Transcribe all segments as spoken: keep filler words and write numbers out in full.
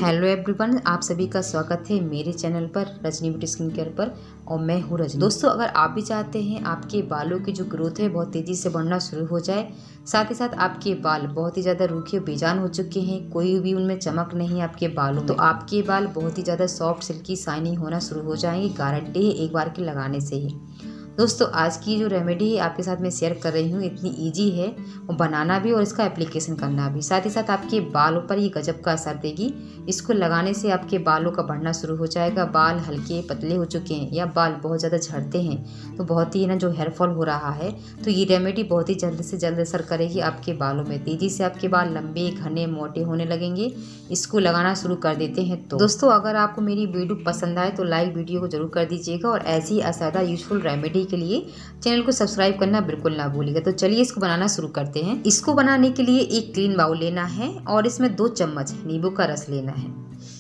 Hello everyone, आप सभी का स्वागत है मेरे चैनल पर रजनी ब्यूटी स्किन केयर पर और मैं हूँ रजनी। दोस्तों, अगर आप भी चाहते हैं आपके बालों की जो ग्रोथ है बहुत तेज़ी से बढ़ना शुरू हो जाए, साथ ही साथ आपके बाल बहुत ही ज़्यादा रूखे बेजान हो चुके हैं, कोई भी उनमें चमक नहीं आपके बालों में, तो आपके बाल बहुत ही ज़्यादा सॉफ्ट सिल्की शाइनिंग होना शुरू हो जाएंगे। गारंटी है एक बार के लगाने से ही। दोस्तों, आज की जो रेमेडी है आपके साथ मैं शेयर कर रही हूँ, इतनी इजी है और बनाना भी और इसका एप्लीकेशन करना भी, साथ ही साथ आपके बालों पर ये गजब का असर देगी। इसको लगाने से आपके बालों का बढ़ना शुरू हो जाएगा। बाल हल्के पतले हो चुके हैं या बाल बहुत ज़्यादा झड़ते हैं तो बहुत ही ना जो हेयर फॉल हो रहा है, तो ये रेमेडी बहुत ही जल्द से जल्द असर करेगी आपके बालों में। तेज़ी से आपके बाल लंबे घने मोटे होने लगेंगे इसको लगाना शुरू कर देते हैं। तो दोस्तों, अगर आपको मेरी वीडियो पसंद आए तो लाइक वीडियो को जरूर कर दीजिएगा और ऐसी ही असरदार यूजफुल रेमेडी के लिए चैनल को सब्सक्राइब करना बिल्कुल ना भूलिएगा। तो चलिए इसको बनाना शुरू करते हैं। इसको बनाने के लिए एक क्लीन बाउल लेना है और इसमें दो चम्मच नींबू का रस लेना है।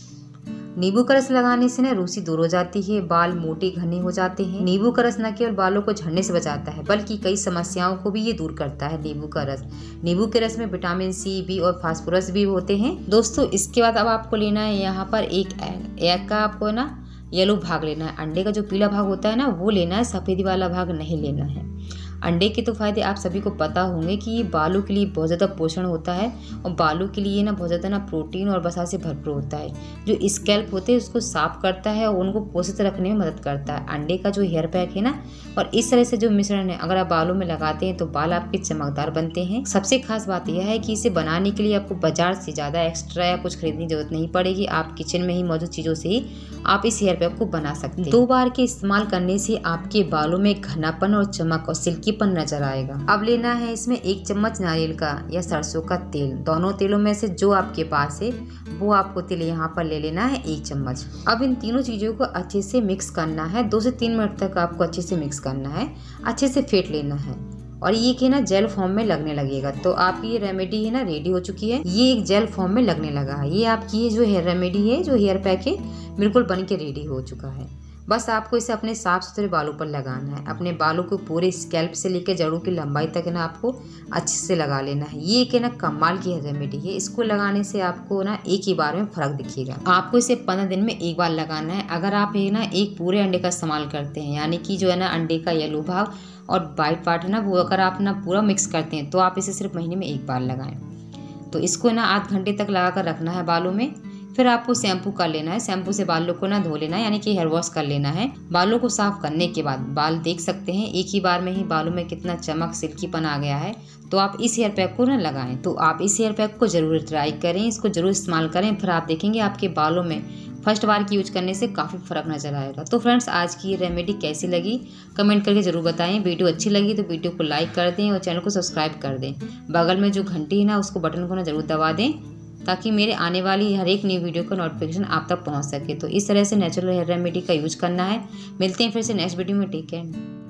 नींबू का रस लगाने से ना रूसी दूर हो जाती है, बाल मोटे घने हो जाते हैं। नींबू का रस न केवल बालों को झड़ने से बचाता है बल्कि कई समस्याओं को भी ये दूर करता है। नींबू का रस, नींबू के रस में विटामिन सी, बी और फास्फोरस भी होते हैं। दोस्तों, इसके बाद अब आपको लेना है यहाँ पर एक एग। एग का आपको ना येलो भाग लेना है। अंडे का जो पीला भाग होता है ना वो लेना है, सफ़ेदी वाला भाग नहीं लेना है। अंडे के तो फायदे आप सभी को पता होंगे कि ये बालों के लिए बहुत ज़्यादा पोषण होता है और बालों के लिए ना बहुत ज़्यादा ना प्रोटीन और वसा से भरपूर होता है, जो स्कैल्प होते हैं उसको साफ करता है और उनको पोषित रखने में मदद करता है। अंडे का जो हेयर पैक है ना, और इस तरह से जो मिश्रण है अगर आप बालों में लगाते हैं तो बाल आपके चमकदार बनते हैं। सबसे खास बात यह है कि इसे बनाने के लिए आपको बाजार से ज़्यादा एक्स्ट्रा या कुछ खरीदने की जरूरत नहीं पड़ेगी। आप किचन में ही मौजूद चीज़ों से ही आप इस हेयर पैक को बना सकते हैं। दो बार के इस्तेमाल करने से आपके बालों में घनापन और चमक और सिल्कीपन नजर आएगा। अब लेना है इसमें एक चम्मच नारियल का या सरसों का तेल। दोनों तेलों में से जो आपके पास है वो आपको तेल यहाँ पर ले लेना है, एक चम्मच। अब इन तीनों चीजों को अच्छे से मिक्स करना है। दो से तीन मिनट तक आपको अच्छे से मिक्स करना है, अच्छे से फेंट लेना है और ये कि ना जेल फॉर्म में लगने लगेगा। तो आपकी ये रेमेडी है ना रेडी हो चुकी है। ये एक जेल फॉर्म में लगने लगा है। ये आपकी ये जो हेयर रेमेडी है, जो हेयर पैक है, बिल्कुल बन के रेडी हो चुका है। बस आपको इसे अपने साफ सुथरे बालों पर लगाना है। अपने बालों को पूरे स्कैल्प से लेकर जड़ों की लंबाई तक ना आपको अच्छे से लगा लेना है। ये कि ना कमाल की रेमेडी है। इसको लगाने से आपको ना एक ही बार में फर्क दिखेगा। आपको इसे पंद्रह दिन में एक बार लगाना है। अगर आप ये ना एक पूरे अंडे का इस्तेमाल करते हैं, यानी कि जो है ना अंडे का येलो भाग और वाइट पार्ट है ना, वो अगर आप ना पूरा मिक्स करते हैं तो आप इसे सिर्फ महीने में एक बार लगाएं। तो इसको ना आध घंटे तक लगा कर रखना है बालों में। फिर आपको शैम्पू कर लेना है। शैम्पू से बालों को ना धो लेना है, यानी कि हेयर वॉश कर लेना है। बालों को साफ करने के बाद बाल देख सकते हैं एक ही बार में ही बालों में कितना चमक सिल्कीपन आ गया है। तो आप इस हेयर पैक को ना लगाएं। तो आप इस हेयर पैक को जरूर ट्राई करें, इसको जरूर इस्तेमाल करें। फिर आप देखेंगे आपके बालों में फर्स्ट बार की यूज करने से काफ़ी फर्क नजर आएगा। तो फ्रेंड्स, आज की रेमेडी कैसी लगी कमेंट करके जरूर बताएं। वीडियो अच्छी लगी तो वीडियो को लाइक कर दें और चैनल को सब्सक्राइब कर दें। बगल में जो घंटी है ना उसको बटन को ना जरूर दबा दें ताकि मेरे आने वाली हर एक न्यू वीडियो का नोटिफिकेशन आप तक पहुंच सके। तो इस तरह से नेचुरल हेयर रेमेडी का यूज करना है। मिलते हैं फिर से नेक्स्ट वीडियो में। Take care.